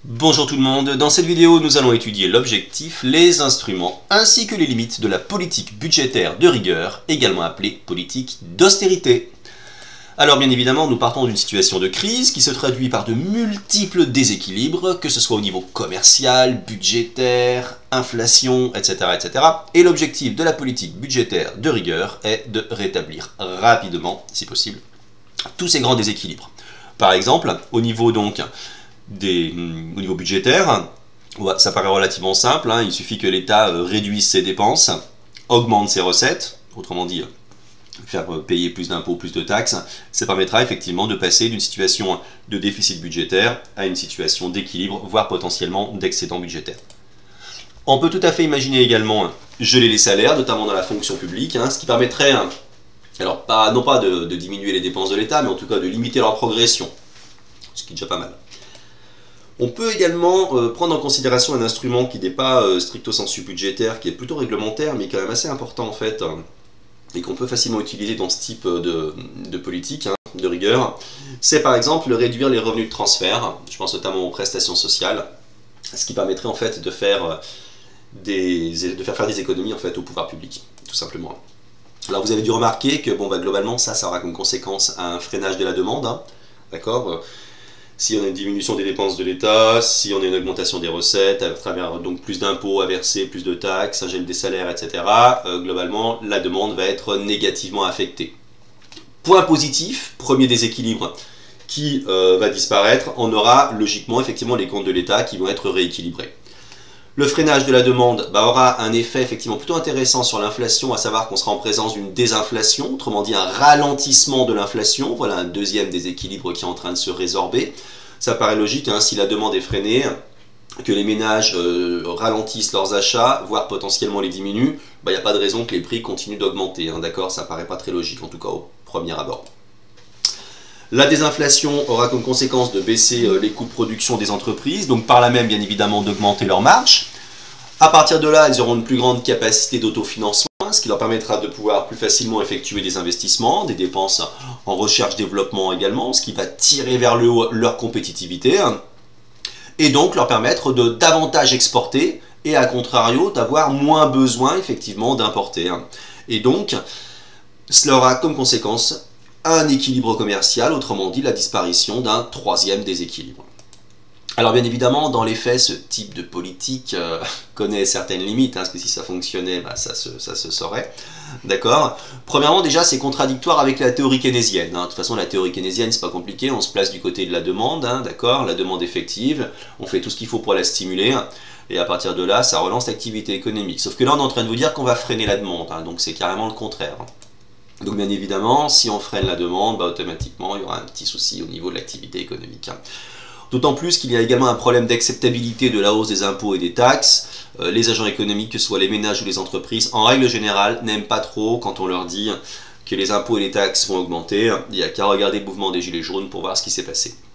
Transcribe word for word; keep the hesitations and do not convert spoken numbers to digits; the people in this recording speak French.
Bonjour tout le monde, dans cette vidéo nous allons étudier l'objectif, les instruments ainsi que les limites de la politique budgétaire de rigueur, également appelée politique d'austérité. Alors bien évidemment nous partons d'une situation de crise qui se traduit par de multiples déséquilibres, que ce soit au niveau commercial, budgétaire, inflation, et cetera et cetera. Et l'objectif de la politique budgétaire de rigueur est de rétablir rapidement, si possible, tous ces grands déséquilibres. Par exemple, au niveau donc Des, au niveau budgétaire, ça paraît relativement simple, hein, il suffit que l'État réduise ses dépenses, augmente ses recettes, autrement dit, faire payer plus d'impôts, plus de taxes, ça permettra effectivement de passer d'une situation de déficit budgétaire à une situation d'équilibre, voire potentiellement d'excédent budgétaire. On peut tout à fait imaginer également geler les salaires, notamment dans la fonction publique, hein, ce qui permettrait, alors pas, non pas de, de diminuer les dépenses de l'État, mais en tout cas de limiter leur progression, ce qui est déjà pas mal. On peut également euh, prendre en considération un instrument qui n'est pas euh, stricto sensu budgétaire, qui est plutôt réglementaire, mais quand même assez important en fait, euh, et qu'on peut facilement utiliser dans ce type de, de politique, hein, de rigueur. C'est par exemple réduire les revenus de transfert, je pense notamment aux prestations sociales, ce qui permettrait en fait de faire, euh, des, de faire faire des économies en fait au pouvoir public, tout simplement. Alors vous avez dû remarquer que bon, bah, globalement ça, ça aura comme conséquence un freinage de la demande, hein, d'accord ? Si on a une diminution des dépenses de l'État, si on a une augmentation des recettes, à travers donc plus d'impôts à verser, plus de taxes, un gel des salaires, et cetera, euh, globalement, la demande va être négativement affectée. Point positif, premier déséquilibre qui euh, va disparaître, on aura logiquement effectivement les comptes de l'État qui vont être rééquilibrés. Le freinage de la demande bah, aura un effet effectivement plutôt intéressant sur l'inflation, à savoir qu'on sera en présence d'une désinflation, autrement dit un ralentissement de l'inflation. Voilà un deuxième déséquilibre qui est en train de se résorber. Ça paraît logique, hein, si la demande est freinée, que les ménages euh, ralentissent leurs achats, voire potentiellement les diminuent, il n'y a pas de raison que les prix continuent d'augmenter. Hein, d'accord, ça paraît pas très logique, en tout cas au premier abord. La désinflation aura comme conséquence de baisser les coûts de production des entreprises, donc par là même bien évidemment d'augmenter leurs marges. À partir de là, elles auront une plus grande capacité d'autofinancement, ce qui leur permettra de pouvoir plus facilement effectuer des investissements, des dépenses en recherche-développement également, ce qui va tirer vers le haut leur compétitivité, et donc leur permettre de davantage exporter, et à contrario d'avoir moins besoin effectivement d'importer. Et donc, cela aura comme conséquence un équilibre commercial, autrement dit la disparition d'un troisième déséquilibre. Alors bien évidemment, dans les faits, ce type de politique euh, connaît certaines limites, hein, parce que si ça fonctionnait, bah, ça, se, ça se saurait. D'accord. Premièrement, déjà, c'est contradictoire avec la théorie keynésienne. Hein. De toute façon, la théorie keynésienne, c'est pas compliqué, on se place du côté de la demande, hein, d'accord, la demande effective, on fait tout ce qu'il faut pour la stimuler, et à partir de là, ça relance l'activité économique. Sauf que là, on est en train de vous dire qu'on va freiner la demande, hein, donc c'est carrément le contraire. Donc bien évidemment, si on freine la demande, bah, automatiquement, il y aura un petit souci au niveau de l'activité économique. D'autant plus qu'il y a également un problème d'acceptabilité de la hausse des impôts et des taxes. Euh, les agents économiques, que ce soit les ménages ou les entreprises, en règle générale, n'aiment pas trop quand on leur dit que les impôts et les taxes vont augmenter. Il n'y a qu'à regarder le mouvement des Gilets jaunes pour voir ce qui s'est passé.